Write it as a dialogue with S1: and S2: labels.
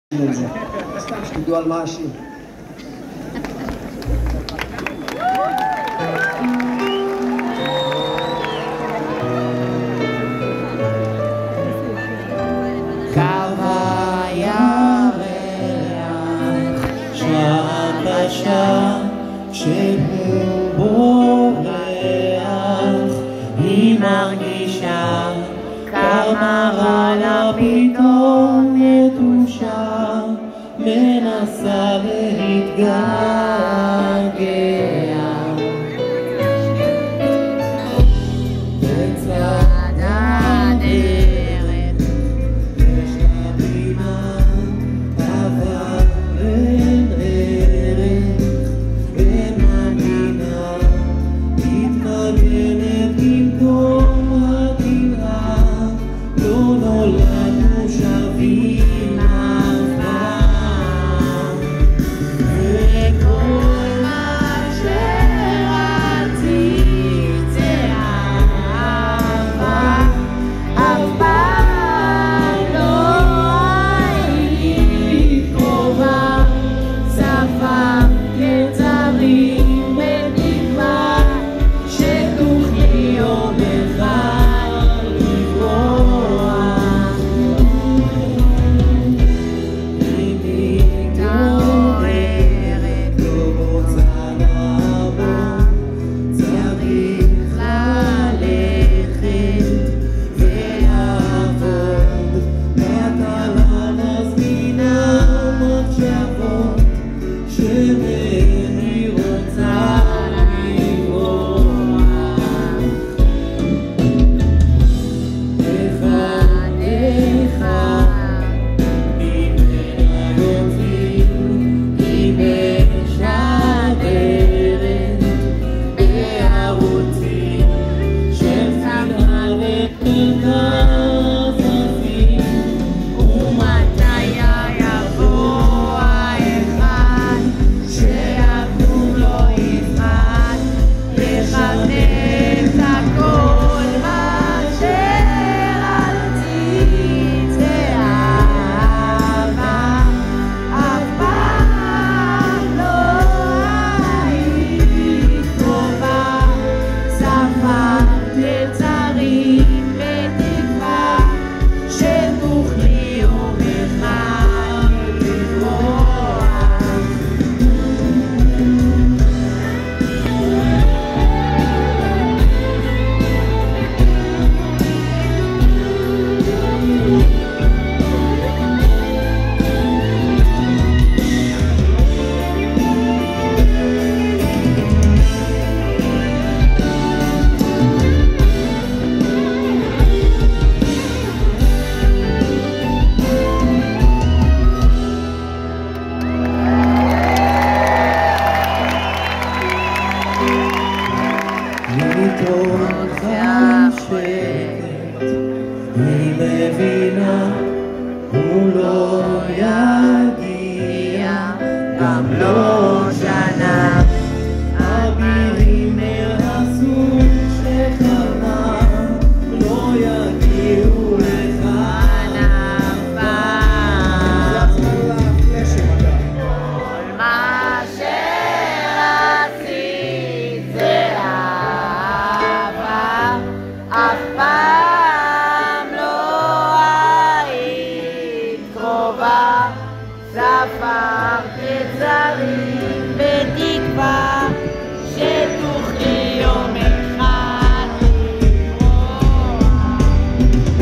S1: שתדעו על מה השיר.
S2: קו הירח שהקשה שהוא בורח היא מרגישה כמה רע לה פתאום נטושה מנסה להתגעגע בצד הדרך יש לה בימה אבל אין ערך ומגינה מתנגנת במקום הקנאה לא נולדנו שווים אף פעם וכל מה שרציתי זה אהבה אף פעם לא הייתי קרובה ספרתי יצרים בתקווה שתוכלי יום אחד לברוח היא מתעוררת לא רוצה לעבור צריך ללכת ולעבוד בטלה מזמינה מחשבות שמהן היא רוצה לברוח אחד ממנה יוצאים היא משדרת בערוצים של שנאה ומרכז עזים ומתי יבוא האחד שהכלום לא יפחד לחנך הכל מה שרציתי זה אהבה אף פעם לא היית קרובה ספרת יצרים בתקווה שתוכלי יום אחד לברוח מתוך השקט היא מבינה הוא לא יגיע גם לא שנה אבירים נרסו שחרנה לא יגיעו לכאן אף פעם כל מה שרצית זה אף פעם לא היית קרובה ספרת יצרים בתקווה שתוכלי יום אחד לברוח